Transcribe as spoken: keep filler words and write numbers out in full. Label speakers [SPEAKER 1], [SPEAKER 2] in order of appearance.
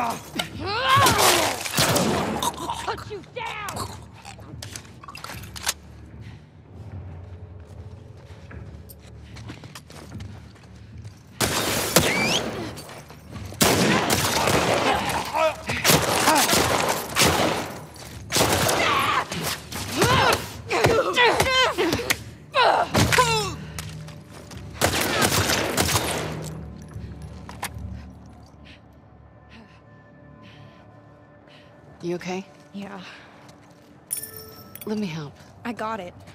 [SPEAKER 1] Cut you down!
[SPEAKER 2] You okay?
[SPEAKER 1] Yeah,
[SPEAKER 2] Let me help.
[SPEAKER 1] I got it.